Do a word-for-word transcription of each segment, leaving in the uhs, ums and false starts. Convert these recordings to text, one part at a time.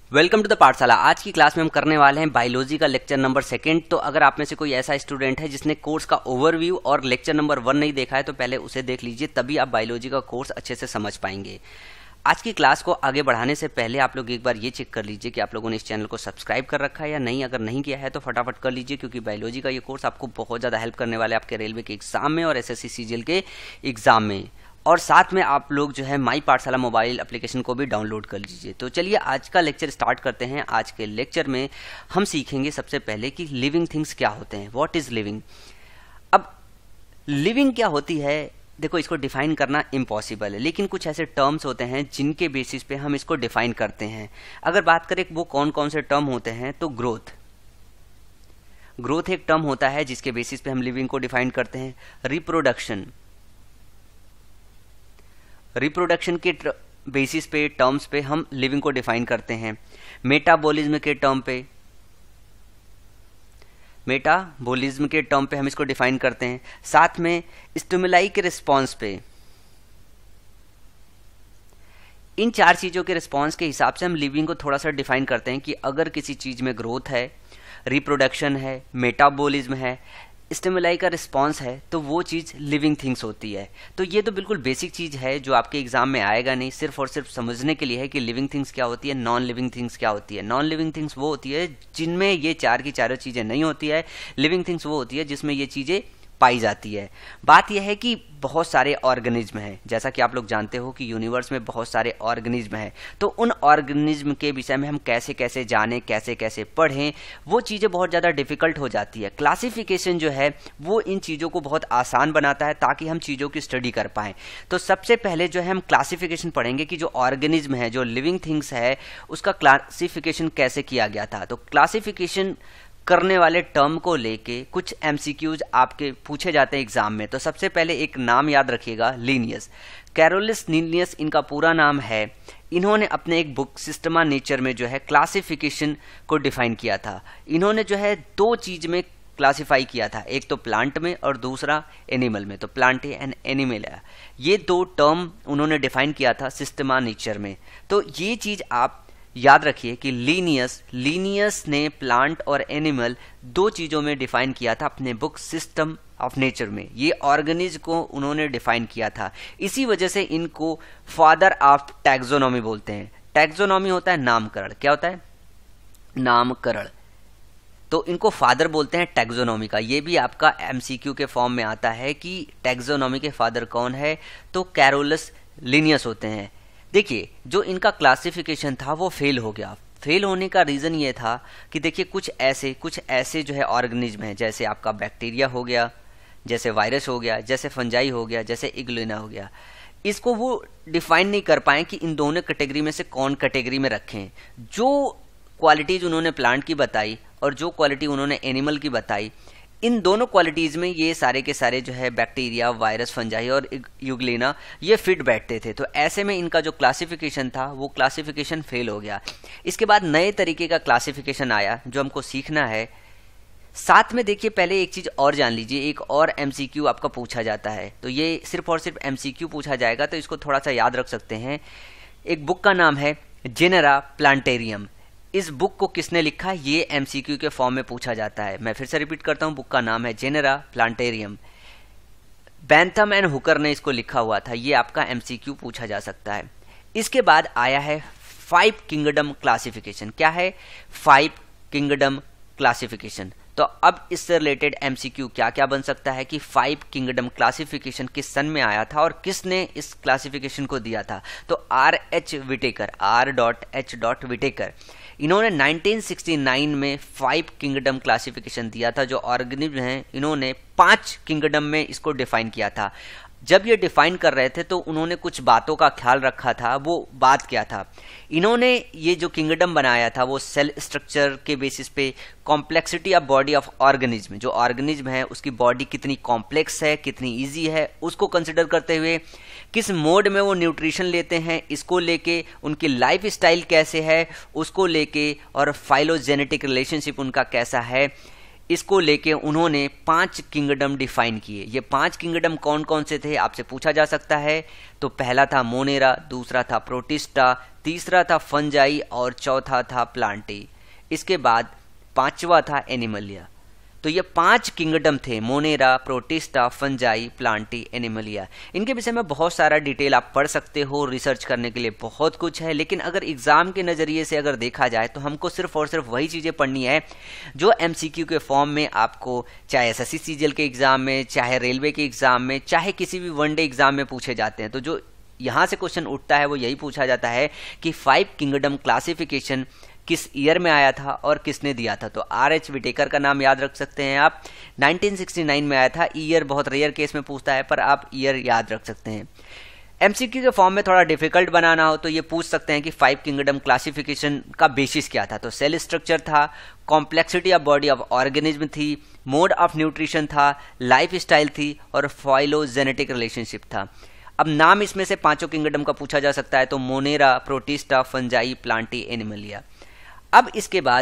Welcome to the पाठशाला। आज की क्लास में हम करने वाले हैं बायोलॉजी का लेक्चर नंबर सेकंड। तो अगर आप में से कोई ऐसा स्टूडेंट है जिसने कोर्स का ओवरव्यू और लेक्चर नंबर वन नहीं देखा है तो पहले उसे देख लीजिए, तभी आप बायोलॉजी का कोर्स अच्छे से समझ पाएंगे। आज की क्लास को आगे बढ़ाने से पहले आप लोग एक बार ये चेक कर लीजिए कि आप लोगों ने इस चैनल को सब्सक्राइब कर रखा है या नहीं। अगर नहीं किया है तो फटाफट कर लीजिए, क्योंकि बायोलॉजी का ये कोर्स आपको बहुत ज़्यादा हेल्प करने वाले आपके रेलवे के एग्जाम में और S S C C G L के एग्जाम में। और साथ में आप लोग जो है माई पाठशाला मोबाइल एप्लीकेशन को भी डाउनलोड कर लीजिए। तो चलिए आज का लेक्चर स्टार्ट करते हैं। आज के लेक्चर में हम सीखेंगे सबसे पहले कि लिविंग थिंग्स क्या होते हैं, व्हाट इज लिविंग। अब लिविंग क्या होती है, देखो इसको डिफाइन करना इम्पॉसिबल है, लेकिन कुछ ऐसे टर्म्स होते हैं जिनके बेसिस पे हम इसको डिफाइन करते हैं। अगर बात करें वो कौन कौन से टर्म होते हैं, तो ग्रोथ ग्रोथ एक टर्म होता है जिसके बेसिस पे हम लिविंग को डिफाइन करते हैं। रिप्रोडक्शन रिप्रोडक्शन के बेसिस पे टर्म्स पे हम लिविंग को डिफाइन करते हैं। मेटाबॉलिज्म के टर्म पे मेटाबॉलिज्म के टर्म पे हम इसको डिफाइन करते हैं। साथ में स्टिमुलाई के रिस्पांस पे, इन चार चीजों के रिस्पांस के हिसाब से हम लिविंग को थोड़ा सा डिफाइन करते हैं कि अगर किसी चीज में ग्रोथ है, रिप्रोडक्शन है, मेटाबॉलिज्म है, स्टिमुलाई का रिस्पांस है, तो वो चीज़ लिविंग थिंग्स होती है। तो ये तो बिल्कुल बेसिक चीज़ है जो आपके एग्जाम में आएगा नहीं, सिर्फ और सिर्फ समझने के लिए है कि लिविंग थिंग्स क्या होती है, नॉन लिविंग थिंग्स क्या होती है। नॉन लिविंग थिंग्स वो होती है जिनमें ये चार की चारों चीज़ें नहीं होती है। लिविंग थिंग्स वो होती है जिसमें ये चीज़ें पाई जाती है। बात यह है कि बहुत सारे ऑर्गेनिज्म हैं, जैसा कि आप लोग जानते हो कि यूनिवर्स में बहुत सारे ऑर्गेनिज्म हैं। तो उन ऑर्गेनिज्म के विषय में हम कैसे कैसे जानें, कैसे कैसे पढ़ें, वो चीज़ें बहुत ज़्यादा डिफिकल्ट हो जाती है। क्लासिफिकेशन जो है वो इन चीज़ों को बहुत आसान बनाता है ताकि हम चीज़ों की स्टडी कर पाएँ। तो सबसे पहले जो है हम क्लासिफिकेशन पढ़ेंगे कि जो ऑर्गेनिज्म है, जो लिविंग थिंग्स है, उसका क्लासिफिकेशन कैसे किया गया था। तो क्लासिफिकेशन करने वाले टर्म को लेके कुछ एमसीक्यूज आपके पूछे जाते हैं एग्जाम में। तो सबसे पहले एक नाम याद रखिएगा, लिनियस। कैरोलस लिनियस इनका पूरा नाम है। इन्होंने अपने एक बुक सिस्टमा नेचर में जो है क्लासिफिकेशन को डिफाइन किया था। इन्होंने जो है दो चीज में क्लासिफाई किया था, एक तो प्लांट में और दूसरा एनिमल में। तो प्लांट एंड एनिमल है, ये दो टर्म उन्होंने डिफाइन किया था सिस्टमा नेचर में। तो ये चीज आप याद रखिए कि लीनियस लीनियस ने प्लांट और एनिमल दो चीजों में डिफाइन किया था अपने बुक सिस्टम ऑफ नेचर में। ये ऑर्गेनिज्म को उन्होंने डिफाइन किया था। इसी वजह से इनको फादर ऑफ टैक्सोनॉमी बोलते हैं। टैक्सोनॉमी होता है नामकरण। क्या होता है? नामकरण। तो इनको फादर बोलते हैं टैक्सोनॉमी का। ये भी आपका एमसीक्यू के फॉर्म में आता है कि टैक्सोनॉमी के फादर कौन है, तो कैरोलस लिनियस होते हैं। देखिए जो इनका क्लासिफिकेशन था वो फेल हो गया। फेल होने का रीज़न ये था कि देखिए कुछ ऐसे कुछ ऐसे जो है ऑर्गेनिज्म हैं, जैसे आपका बैक्टीरिया हो गया, जैसे वायरस हो गया, जैसे फंजाई हो गया, जैसे इग्लुइना हो गया, इसको वो डिफाइन नहीं कर पाए कि इन दोनों कैटेगरी में से कौन कैटेगरी में रखें। जो क्वालिटीज उन्होंने प्लांट की बताई और जो क्वालिटी उन्होंने एनिमल की बताई, इन दोनों क्वालिटीज में ये सारे के सारे जो है बैक्टीरिया, वायरस, फंजाई और यूग्लिना ये फिट बैठते थे। तो ऐसे में इनका जो क्लासिफिकेशन था वो क्लासिफिकेशन फेल हो गया। इसके बाद नए तरीके का क्लासिफिकेशन आया जो हमको सीखना है। साथ में देखिए पहले एक चीज और जान लीजिए, एक और एमसीक्यू आपका पूछा जाता है। तो ये सिर्फ और सिर्फ एमसीक्यू पूछा जाएगा, तो इसको थोड़ा सा याद रख सकते हैं। एक बुक का नाम है जेनेरा प्लांटेरियम। इस बुक को किसने लिखा, ये एमसीक्यू के फॉर्म में पूछा जाता है। मैं फिर से रिपीट करता हूं, बुक का नाम है genera plantarum. Bentham and Hooker ने इसको लिखा हुआ था। ये आपका एमसीक्यू पूछा जा सकता है। इसके बाद आया है फाइव किंगडम क्लासिफिकेशन। क्या है? Five kingdom classification. तो अब इससे रिलेटेड एमसीक्यू क्या क्या बन सकता है कि फाइव किंगडम क्लासिफिकेशन किस सन में आया था और किसने इस क्लासिफिकेशन को दिया था। तो R H Whittaker, R dot H dot Whittaker, इन्होंने नाइनटीन सिक्सटी नाइन में फाइव किंगडम क्लासिफिकेशन दिया था। जो ऑर्गेनिज्म हैं इन्होंने पांच किंगडम में इसको डिफाइन किया था। जब ये डिफाइन कर रहे थे तो उन्होंने कुछ बातों का ख्याल रखा था। वो बात क्या था? इन्होंने ये जो किंगडम बनाया था वो सेल स्ट्रक्चर के बेसिस पे, complexity of body of organism, जो ऑर्गेनिज्म है उसकी बॉडी कितनी कॉम्प्लेक्स है, कितनी इजी है, उसको कंसिडर करते हुए किस मोड में वो न्यूट्रिशन लेते हैं इसको लेके, उनकी लाइफ स्टाइल कैसे है उसको लेके, और फाइलोजेनेटिक रिलेशनशिप उनका कैसा है, इसको लेके उन्होंने पांच किंगडम डिफाइन किए। ये पांच किंगडम कौन कौन से थे आपसे पूछा जा सकता है। तो पहला था मोनेरा, दूसरा था प्रोटिस्टा, तीसरा था फंजाई और चौथा था प्लांटी। इसके बाद पांचवा था एनिमलिया। तो ये पांच किंगडम थे, Monera, Protista, Fungi, Plantae, Animalia. इनके विषय में बहुत सारा डिटेल आप पढ़ सकते हो, रिसर्च करने के लिए बहुत कुछ है। लेकिन अगर एग्जाम के नज़रिए से अगर देखा जाए तो हमको सिर्फ और सिर्फ वही चीज़ें पढ़नी है जो एमसीक्यू के फॉर्म में आपको चाहे एसएससी सीजीएल के एग्जाम में, चाहे रेलवे के एग्जाम में, चाहे किसी भी वनडे एग्जाम में पूछे जाते हैं। तो जो यहाँ से क्वेश्चन उठता है वो यही पूछा जाता है कि फाइव किंगडम क्लासिफिकेशन किस ईयर में आया था और किसने दिया था। तो आर एच विटेकर का नाम याद रख सकते हैं आप, नाइनटीन सिक्सटी नाइन में आया था। ईयर बहुत रेयर केस में पूछता है पर आप ईयर याद रख सकते हैं। एमसीक्यू के फॉर्म में थोड़ा डिफिकल्ट बनाना हो तो ये पूछ सकते हैं कि फाइव किंगडम क्लासिफिकेशन का बेसिस क्या था। तो सेल स्ट्रक्चर था, complexity of body of organism थी, मोड ऑफ न्यूट्रिशन था, लाइफ स्टाइल थी और फाइलोजेनेटिक रिलेशनशिप था। अब नाम इसमें से पांचों किंगडम का पूछा जा सकता है, तो Monera, Protista, Fungi, Plantae, Animalia. अब इसके बाद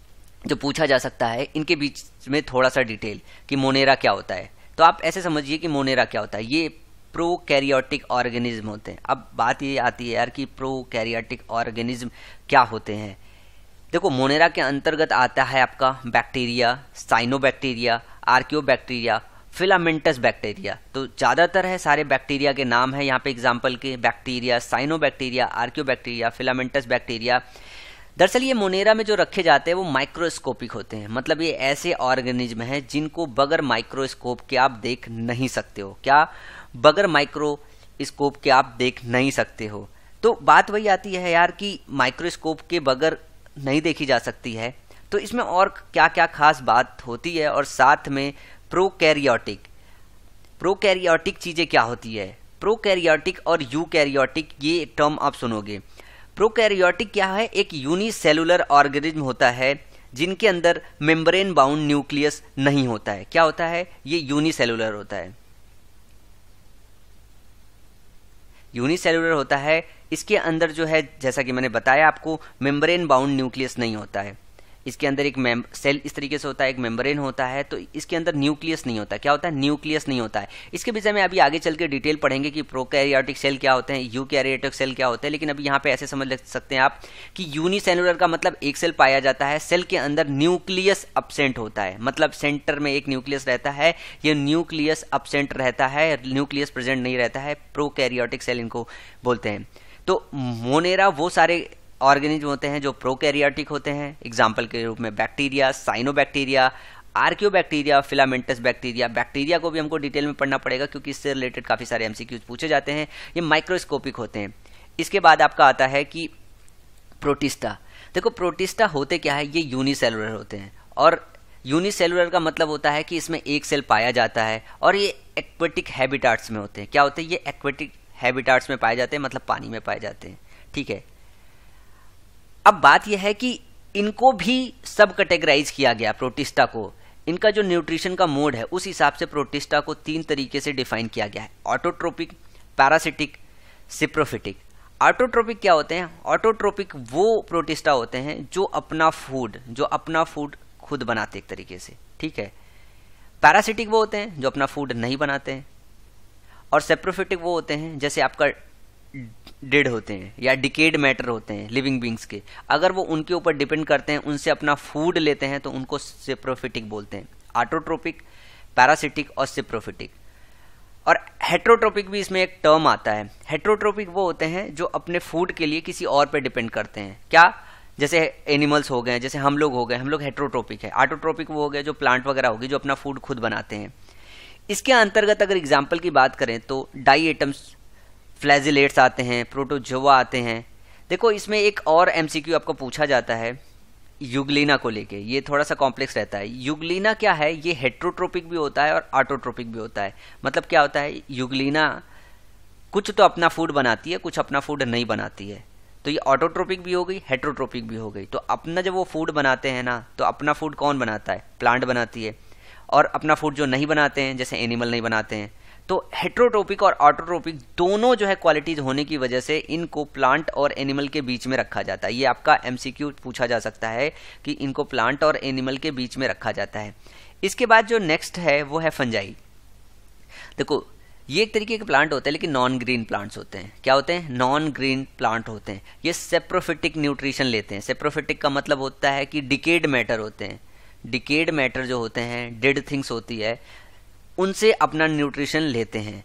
जो पूछा जा सकता है इनके बीच में थोड़ा सा डिटेल कि मोनेरा क्या होता है। तो आप ऐसे समझिए कि मोनेरा क्या होता है, ये प्रोकैरियोटिक ऑर्गेनिज्म होते हैं। अब बात ये आती है यार कि प्रोकैरियोटिक ऑर्गेनिज्म क्या होते हैं। देखो, मोनेरा के अंतर्गत आता है आपका bacteria, cyanobacteria, archaebacteria, filamentous bacteria. तो ज़्यादातर है सारे बैक्टीरिया के नाम है यहाँ पे एग्जाम्पल के, bacteria, cyanobacteria, archaebacteria, filamentous bacteria. दरअसल ये मोनेरा में जो रखे जाते हैं वो माइक्रोस्कोपिक होते हैं, मतलब ये ऐसे ऑर्गेनिज्म हैं जिनको बगैर माइक्रोस्कोप के आप देख नहीं सकते हो। क्या? बगैर माइक्रोस्कोप के आप देख नहीं सकते हो। तो बात वही आती है यार कि माइक्रोस्कोप के बगैर नहीं देखी जा सकती है, तो इसमें और क्या क्या खास बात होती है। और साथ में प्रोकैरियोटिक, प्रोकैरियोटिक चीज़ें क्या होती है। प्रोकैरियोटिक और यूकैरियोटिक ये टर्म आप सुनोगे। प्रोकैरियोटिक क्या है? एक यूनिसेलुलर ऑर्गेनिज्म होता है जिनके अंदर मेम्ब्रेन बाउंड न्यूक्लियस नहीं होता है। क्या होता है? ये यूनिसेलुलर होता है, यूनिसेलुलर होता है। इसके अंदर जो है, जैसा कि मैंने बताया आपको, मेम्ब्रेन बाउंड न्यूक्लियस नहीं होता है। इसके अंदर एक सेल इस तरीके से होता है, एक मेम्ब्रेन होता है, तो इसके अंदर न्यूक्लियस नहीं होता। क्या होता है? न्यूक्लियस नहीं होता है। इसके विषय में अभी आगे चल के डिटेल पढ़ेंगे कि प्रोकैरियोटिक सेल क्या होते हैं, यूकैरियोटिक सेल क्या होते हैं। लेकिन अभी यहाँ पे ऐसे समझ सकते हैं आप कि यूनिसेलुलर का मतलब एक सेल पाया जाता है, सेल के अंदर न्यूक्लियस अब्सेंट होता है, मतलब सेंटर में एक न्यूक्लियस रहता है, ये न्यूक्लियस अब्सेंट रहता है, न्यूक्लियस प्रेजेंट नहीं रहता है। प्रोकैरियोटिक सेल इनको बोलते हैं। तो मोनेरा वो सारे ऑर्गेनिज्म होते हैं जो प्रोकैरियोटिक होते हैं, एग्जाम्पल के रूप में bacteria, cyanobacteria, archaebacteria, filamentous bacteria. Bacteria को भी हमको डिटेल में पढ़ना पड़ेगा क्योंकि इससे रिलेटेड काफ़ी सारे एमसीक्यूज पूछे जाते हैं। ये माइक्रोस्कोपिक होते हैं। इसके बाद आपका आता है कि प्रोटिस्टा। देखो, प्रोटिस्टा होते क्या है, ये यूनिसेलुलर होते हैं। और यूनिसेलुलर का मतलब होता है कि इसमें एक सेल पाया जाता है और ये एक्वेटिक हैबिटाट्स में होते हैं। क्या होते हैं? ये एक्वेटिक हैबिटाट्स में पाए जाते हैं, मतलब पानी में पाए जाते हैं। ठीक है। अब बात यह है कि इनको भी सब कैटेगराइज किया गया, प्रोटिस्टा को। इनका जो न्यूट्रिशन का मोड है उस हिसाब से प्रोटिस्टा को तीन तरीके से डिफाइन किया गया है, ऑटोट्रोपिक, पैरासिटिक, सिप्रोफिटिक। ऑटोट्रोपिक क्या होते हैं? ऑटोट्रोपिक वो प्रोटिस्टा होते हैं जो अपना फूड जो अपना फूड खुद बनाते एक तरीके से। ठीक है। पैरासिटिक वो होते हैं जो अपना फूड नहीं बनाते हैं। और सेप्रोफिटिक वो होते हैं जैसे आपका डेड होते हैं या डिकेड मैटर होते हैं लिविंग बींग्स के, अगर वो उनके ऊपर डिपेंड करते हैं, उनसे अपना फूड लेते हैं, तो उनको सेप्रोफिटिक बोलते हैं। ऑटोट्रोपिक, पैरासिटिक और सेप्रोफिटिक। और हेट्रोट्रोपिक भी इसमें एक टर्म आता है। हेट्रोट्रोपिक वो होते हैं जो अपने फूड के लिए किसी और पे डिपेंड करते हैं। क्या? जैसे एनिमल्स हो गए, जैसे हम लोग हो गए, हम लोग हेट्रोट्रोपिक है। ऑटोट्रोपिक वो हो गए जो प्लांट वगैरह होगी जो अपना फूड खुद बनाते हैं। इसके अंतर्गत अगर एग्जाम्पल की बात करें तो डाई एटम्स फ्लैजिलेट्स आते हैं, प्रोटोजोआ आते हैं। देखो, इसमें एक और एमसीक्यू आपको पूछा जाता है यूग्लिना को लेके, ये थोड़ा सा कॉम्प्लेक्स रहता है। यूग्लिना क्या है? ये हेट्रोट्रोपिक भी होता है और ऑटोट्रोपिक भी होता है। मतलब क्या होता है? यूग्लिना कुछ तो अपना फूड बनाती है, कुछ अपना फूड नहीं बनाती है। तो ये ऑटोट्रोपिक भी हो गई, हेट्रोट्रोपिक भी हो गई। तो अपना जब वो फूड बनाते हैं ना, तो अपना फूड कौन बनाता है? प्लांट बनाती है। और अपना फूड जो नहीं बनाते हैं, जैसे एनिमल नहीं बनाते हैं, तो हेट्रोट्रोपिक और ऑटोट्रोपिक दोनों जो है क्वालिटीज होने की वजह से इनको प्लांट और एनिमल के बीच में रखा जाता है। ये आपका एमसीक्यू पूछा जा सकता है कि इनको प्लांट और एनिमल के बीच में रखा जाता है। इसके बाद जो नेक्स्ट है वो है फंजाई। देखो ये एक तरीके के प्लांट होते हैं लेकिन नॉन ग्रीन प्लांट्स होते हैं। क्या होते हैं? नॉन ग्रीन प्लांट होते हैं। ये सेप्रोफिटिक न्यूट्रिशन लेते हैं। सेप्रोफिटिक का मतलब होता है कि डिकेड मैटर होते हैं। डिकेड मैटर जो होते हैं, डेड थिंग्स होती है, उनसे अपना न्यूट्रिशन लेते हैं।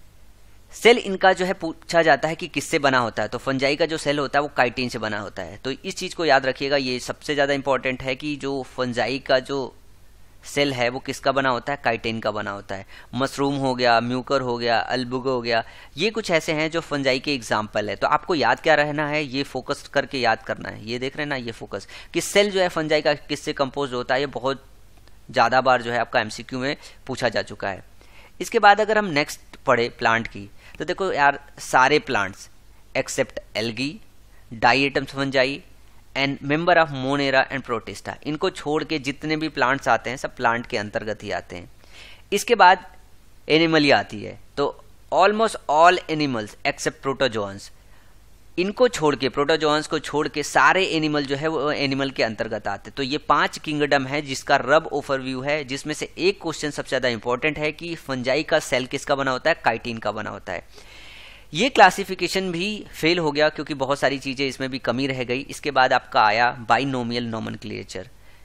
सेल इनका जो है पूछा जाता है कि किससे बना होता है, तो फंजाई का जो सेल होता है वो काइटिन से बना होता है। तो इस चीज़ को याद रखिएगा, ये सबसे ज़्यादा इंपॉर्टेंट है कि जो फंजाई का जो सेल है वो किसका बना होता है? काइटिन का बना होता है। मशरूम हो गया, म्यूकर हो गया, अल्बुगो हो गया, ये कुछ ऐसे हैं जो फंजाई के एग्जाम्पल है। तो आपको याद क्या रहना है, ये फोकस करके याद करना है। ये देख रहे हैं ना, ये फोकस कि सेल जो है फंजाई का किससे कंपोज होता है। ये बहुत ज़्यादा बार जो है आपका एमसीक्यू में पूछा जा चुका है। इसके बाद अगर हम नेक्स्ट पढ़े प्लांट की, तो देखो यार सारे plants except algae, diatoms fungi and member of Monera and Protista, इनको छोड़ के जितने भी प्लांट्स आते हैं सब प्लांट के अंतर्गत ही आते हैं। इसके बाद एनिमल आती है, तो almost all animals except protozoans, इनको छोड़ के, प्रोटोजोअन्स को छोड़ के सारे एनिमल जो है वो एनिमल के अंतर्गत आते हैं। तो ये पांच किंगडम है जिसका रब ओवरव्यू है, जिसमें से एक क्वेश्चन सबसे ज़्यादा इंपॉर्टेंट है कि फंजाई का सेल किसका बना होता है? काइटिन का बना होता है। ये क्लासिफिकेशन भी फेल हो गया क्योंकि बहुत सारी चीज़ें इसमें भी कमी रह गई। इसके बाद आपका आया बाइनोमियल नोमेनक्लेचर।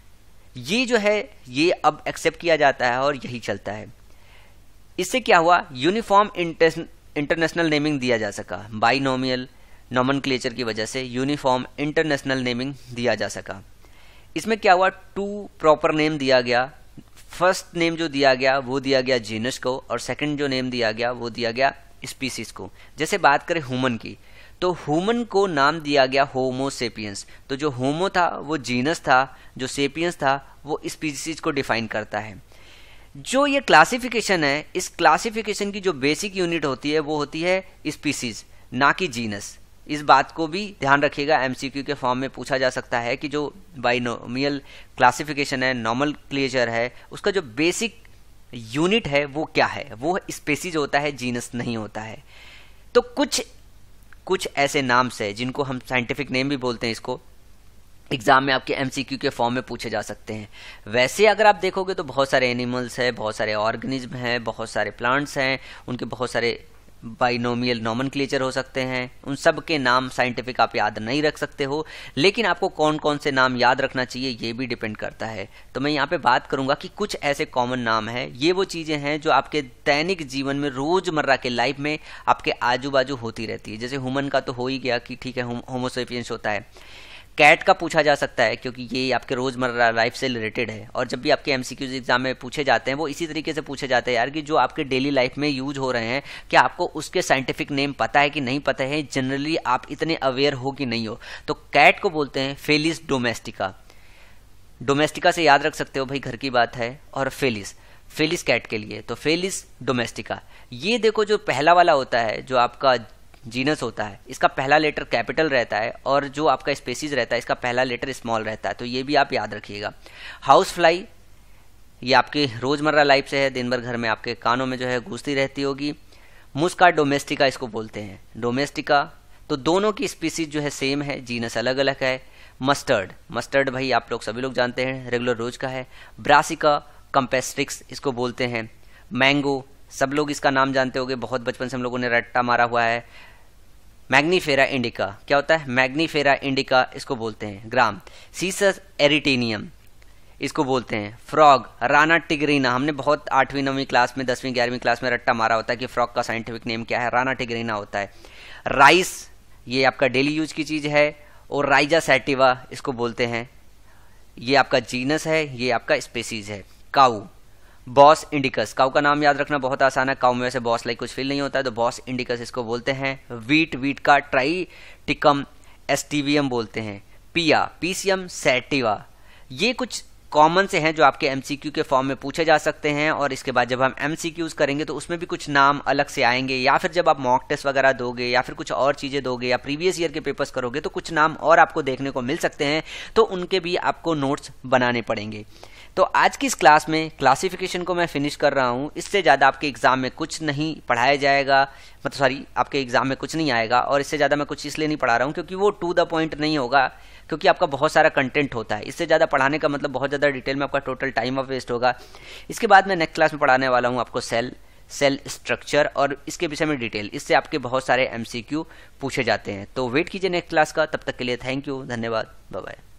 ये जो है ये अब एक्सेप्ट किया जाता है और यही चलता है। इससे क्या हुआ? यूनिफॉर्म इंटरनेशनल नेमिंग दिया जा सका। बाइनोमियल नोमेनक्लेचर की वजह से यूनिफॉर्म इंटरनेशनल नेमिंग दिया जा सका। इसमें क्या हुआ? टू प्रॉपर नेम दिया गया। फर्स्ट नेम जो दिया गया वो दिया गया जीनस को, और सेकंड जो नेम दिया गया वो दिया गया स्पीसीज को। जैसे बात करें ह्यूमन की, तो ह्यूमन को नाम दिया गया होमो सेपियंस। तो जो होमो था वो जीनस था, जो सेपियंस था वो स्पीसीज को डिफाइन करता है। जो ये क्लासिफिकेशन है, इस क्लासिफिकेशन की जो बेसिक यूनिट होती है वो होती है स्पीसीज, ना कि जीनस। इस बात को भी ध्यान रखिएगा, एमसीक्यू के फॉर्म में पूछा जा सकता है कि जो बाइनोमियल क्लासिफिकेशन है, नोमेनक्लेचर है, उसका जो बेसिक यूनिट है वो क्या है? वो स्पेसीज होता है, जीनस नहीं होता है। तो कुछ कुछ ऐसे नाम्स है जिनको हम साइंटिफिक नेम भी बोलते हैं, इसको एग्जाम में आपके एमसीक्यू के फॉर्म में पूछे जा सकते हैं। वैसे अगर आप देखोगे तो बहुत सारे एनिमल्स हैं, बहुत सारे ऑर्गेनिज्म हैं, बहुत सारे प्लांट्स हैं, उनके बहुत सारे बाइनोमियल नोमेनक्लेचर हो सकते हैं। उन सब के नाम साइंटिफिक आप याद नहीं रख सकते हो, लेकिन आपको कौन कौन से नाम याद रखना चाहिए ये भी डिपेंड करता है। तो मैं यहाँ पे बात करूँगा कि कुछ ऐसे कॉमन नाम हैं। ये वो चीज़ें हैं जो आपके दैनिक जीवन में, रोज़मर्रा के लाइफ में आपके आजू बाजू होती रहती है। जैसे ह्यूमन का तो हो ही गया कि ठीक है, होमो सेपियंस होता है। कैट का पूछा जा सकता है क्योंकि ये आपके रोज़मर्रा लाइफ से रिलेटेड है, और जब भी आपके एमसीक्यूज एग्जाम में पूछे जाते हैं वो इसी तरीके से पूछे जाते हैं यार कि जो आपके डेली लाइफ में यूज हो रहे हैं, क्या आपको उसके साइंटिफिक नेम पता है कि नहीं पता है, जनरली आप इतने अवेयर हो कि नहीं हो। तो कैट को बोलते हैं फेलिस डोमेस्टिका। डोमेस्टिका से याद रख सकते हो भाई, घर की बात है, और फेलिस फेलिस कैट के लिए, तो फेलिस डोमेस्टिका। ये देखो जो पहला वाला होता है, जो आपका जीनस होता है, इसका पहला लेटर कैपिटल रहता है, और जो आपका स्पेसीज रहता है इसका पहला लेटर स्मॉल रहता है। तो ये भी आप याद रखिएगा। हाउस फ्लाई, ये आपके रोजमर्रा लाइफ से है, दिन भर घर में आपके कानों में जो है घुसती रहती होगी। मुस्का डोमेस्टिका इसको बोलते हैं, डोमेस्टिका। तो दोनों की स्पीसीज जो है सेम है, जीनस अलग अलग है। मस्टर्ड, मस्टर्ड भाई आप लोग सभी लोग जानते हैं, रेगुलर रोज का है। ब्रासिका कंपेस्ट्रिक्स इसको बोलते हैं। मैंगो, सब लोग इसका नाम जानते होंगे, बहुत बचपन से हम लोगों ने रट्टा मारा हुआ है। मैग्नीफेरा इंडिका, क्या होता है? मैग्नीफेरा इंडिका इसको बोलते हैं। ग्राम, सीसस एरिटेनियम इसको बोलते हैं। फ्रॉग, राना टिगरीना, हमने बहुत आठवीं नौवीं क्लास में, दसवीं ग्यारहवीं क्लास में रट्टा मारा होता है कि फ्रॉग का साइंटिफिक नेम क्या है, राना टिगरीना होता है। राइस, ये आपका डेली यूज की चीज है। और राइजा सैटिवा इसको बोलते हैं, ये आपका जीनस है, ये आपका स्पेसीज है। काऊ, बॉस इंडिकस, काऊ का नाम याद रखना बहुत आसान है, काऊ में वैसे बॉस लाइक कुछ फील नहीं होता है, तो बॉस इंडिकस इसको बोलते हैं। वीट, वीट का ट्राइटिकम एस्टिवियम बोलते हैं। पिया, पीसियम सैटिवा, ये कुछ कॉमन से हैं जो आपके एमसीक्यू के फॉर्म में पूछे जा सकते हैं। और इसके बाद जब हम एमसीक्यूज करेंगे तो उसमें भी कुछ नाम अलग से आएंगे, या फिर जब आप मॉक टेस्ट वगैरह दोगे या फिर कुछ और चीज़ें दोगे या प्रीवियस ईयर के पेपर्स करोगे तो कुछ नाम और आपको देखने को मिल सकते हैं, तो उनके भी आपको नोट्स बनाने पड़ेंगे। तो आज की इस क्लास में क्लासिफिकेशन को मैं फिनिश कर रहा हूँ। इससे ज़्यादा आपके एग्जाम में कुछ नहीं पढ़ाया जाएगा, मतलब सॉरी आपके एग्जाम में कुछ नहीं आएगा, और इससे ज़्यादा मैं कुछ इसलिए नहीं पढ़ा रहा हूँ क्योंकि वो टू द पॉइंट नहीं होगा, क्योंकि आपका बहुत सारा कंटेंट होता है। इससे ज़्यादा पढ़ाने का मतलब बहुत ज़्यादा डिटेल में आपका टोटल टाइम ऑफ वेस्ट होगा। इसके बाद मैं नेक्स्ट क्लास में पढ़ाने वाला हूँ आपको सेल सेल स्ट्रक्चर और इसके विषय में डिटेल। इससे आपके बहुत सारे एमसीक्यू पूछे जाते हैं। तो वेट कीजिए नेक्स्ट क्लास का। तब तक के लिए थैंक यू, धन्यवाद, बाय बाय।